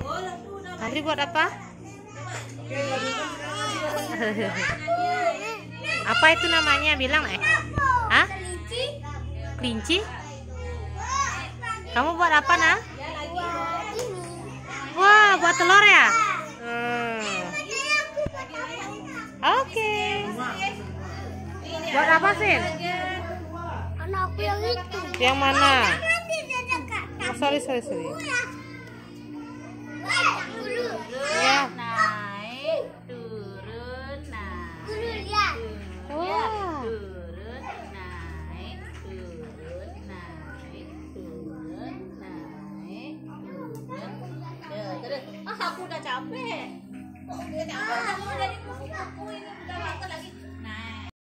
Andri buat apa? Apa itu namanya? Bilang Hah? Kelinci? Kamu buat apa, Nah? Wah, buat telur ya? Oke. Buat apa, Sin? Anak aku yang itu. Yang mana? Oh, sorry.